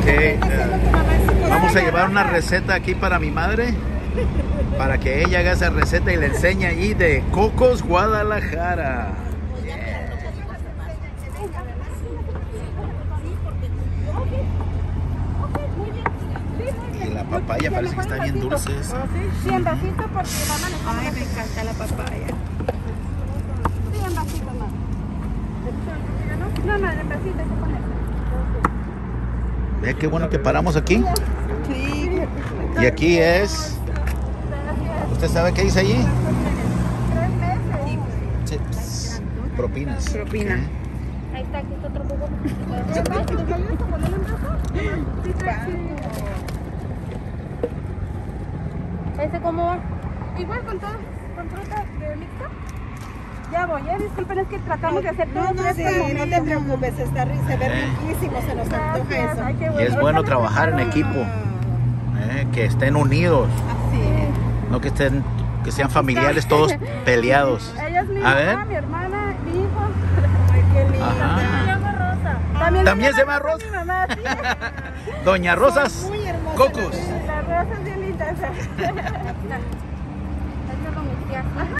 Vamos a llevar una receta aquí para mi madre, para que ella haga esa receta y le enseñe allí de Cocos, Guadalajara. Y la papaya parece que está bien dulce. Sí, en vasito porque mamá le... Ay, me encanta la papaya. Sí, en vasito, mamá. No, en vasito hay que poner. Vea qué bueno que paramos aquí. Sí. Y aquí es... ¿Usted sabe qué dice allí? 3 meses. Tips. Propinas. Propina. Ok. Ahí está, aquí está otro poco. ¿Me ayudas a ponerle un brazo? Sí, tranquilo. ¿Ese cómo va? Igual con todo, con fruta de mixta. Ya voy, disculpen, es que tratamos de hacer todo No, fresco sí, al no momento. te preocupes, se ve riquísimo, se nos antoja Gracias, eso. ay, qué Y bueno. es bueno trabajar en equipo, que estén unidos, Así es. no que sean familiares todos peleados. Ella es mi A ver. mamá, mi hermana, mi hijo. Ay, qué lindo. Ajá. Se llama Rosa. También se llama Rosa. Mi mamá, sí. Doña Rosas Muy hermosa. Cocos. La Rosa es bien linda. Esa. Esa es mi tía.